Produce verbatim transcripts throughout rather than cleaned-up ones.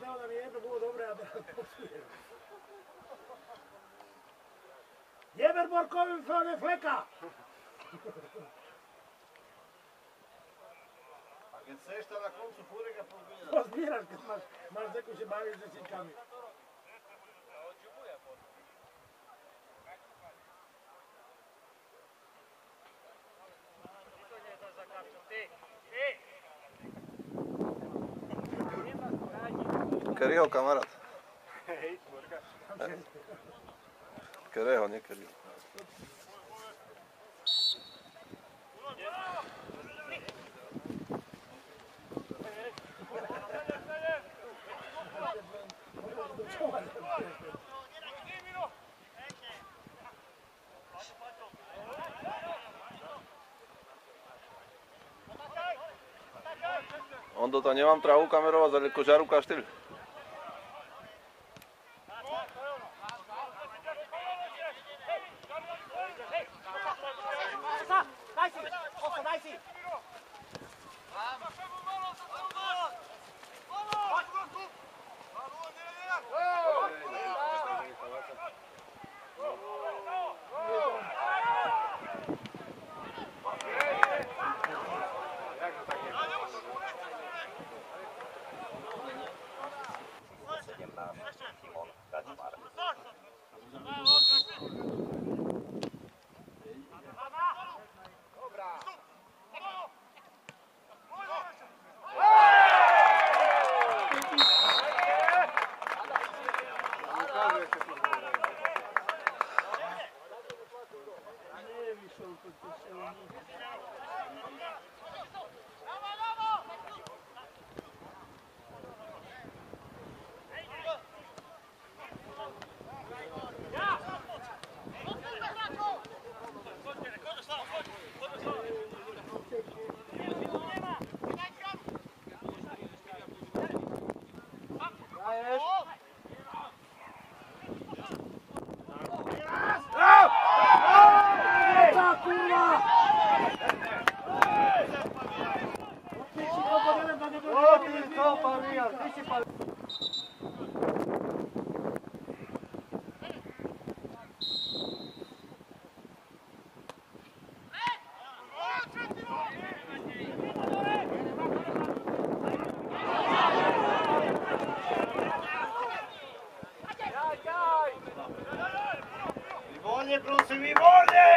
dao da mi jedno bude dobre, a da posujem. Jeberborg kommer från en fläcka! A kad sešta na koncu furega pozbiraš. Pozbiraš kad maš, maš neko se baviš za sinkami. Keriho, kamarát. Kereho, nie Keriho. Ondo, to nemám trávu kamerovať, ale kožáru kaštýl. Vivolje, prosim, vivolje!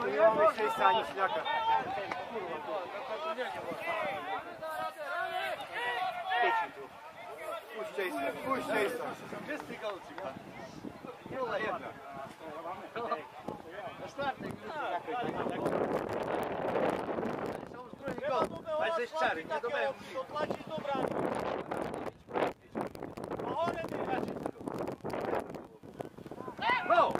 Mamy sześć ani śniaka. Puśćcie się, puśćcie się. Wszyscy gołci. Jula jedna. Na czwartek ale ze szczery, nie dobre. No!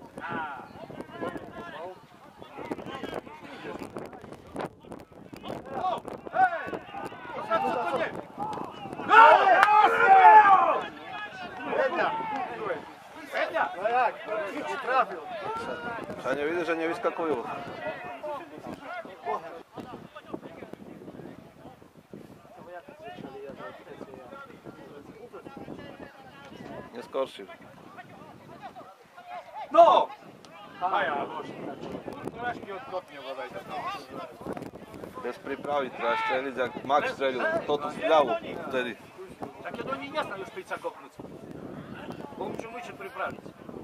No jak? Nie trafił. Ja nie widzę, że nie wyskakują. Nie skorczył. No! A ja, może. Troszkę odkopnie bodaj to. Bez pripravi treba streliť, jak Max strelil. To tu vľavo vtedy. Tak ja do niej nie znam już pejca kopnąć. Bo musimy się przyprawić.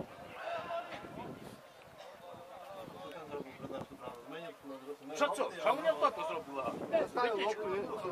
Що це? Що мені тато зробила? Дитячку.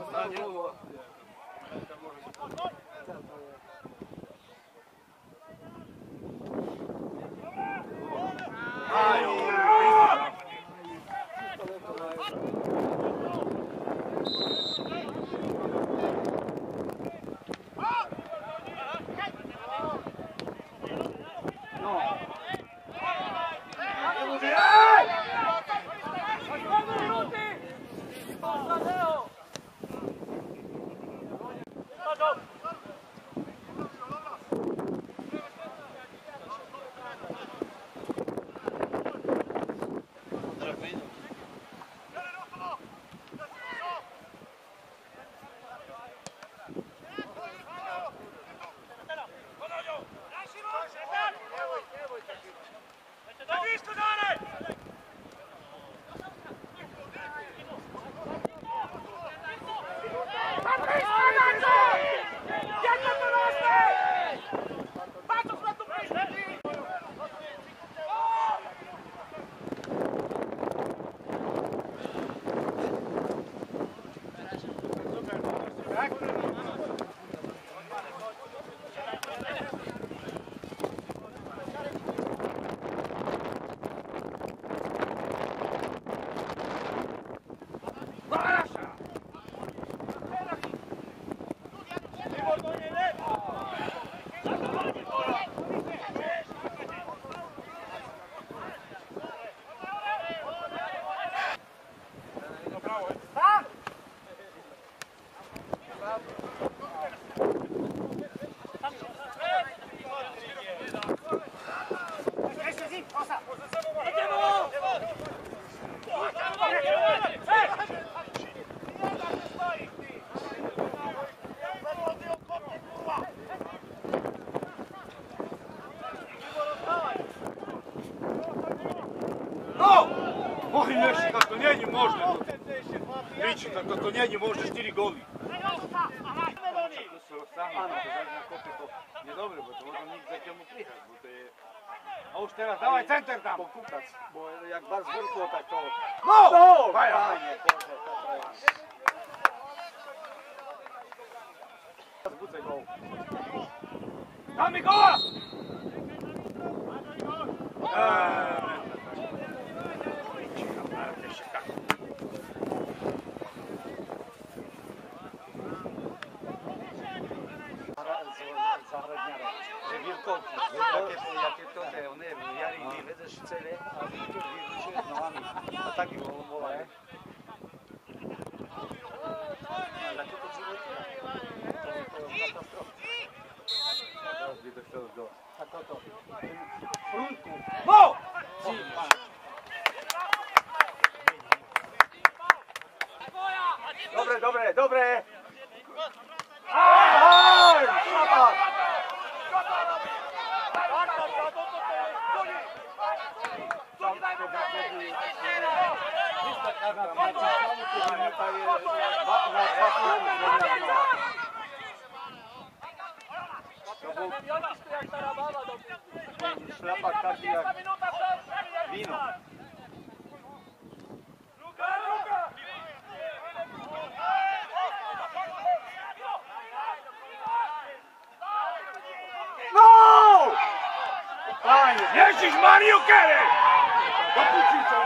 Ой, Лешик, как то не, не можно. Видите, так то не, не можно, четыре голи. Nie dobre, bo to można nikt za czemu przyjechać, bo to jest... A już teraz, dawaj center tam! Pokukać, bo jak was wyrkło tak to... No! No! Fajnie, Boże, to Damy goła! Że wielkopny, jakie to te, one jari nie wiedzesz cele, a wielkie wielkie nogami. A taki woła, nie? Ale to to żywe to katastrofa. Teraz by to chciał do... Tak oto. Frunku. No! Dobre, dobre, dobre! Aj! Szapa! Szlapak taki jak wino. Ježiš Mariu Kere! Dopučí to.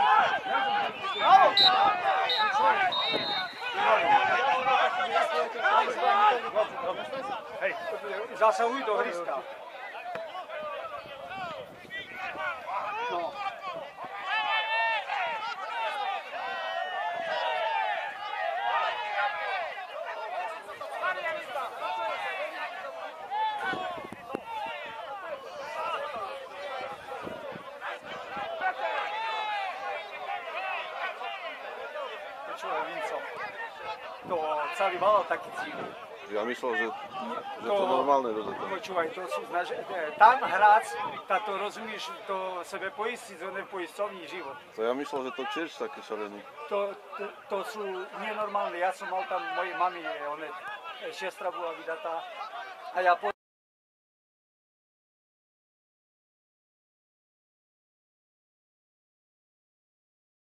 Hej, zasahuj do hryska. No. Počúvaj, Vinco, to celý malo taký cíl. Ja myslel, že, že to To- normálne rozhodne. Počúvaj, to sú, znaš, tam hráč, táto rozumieš, to sebe poistí, to nepoistovní život. To ja myslel, že to tiež také šalené. To, to, to sú nenormálne, ja som mal tam, mojej mami, one, šestra bola vydatá a ja po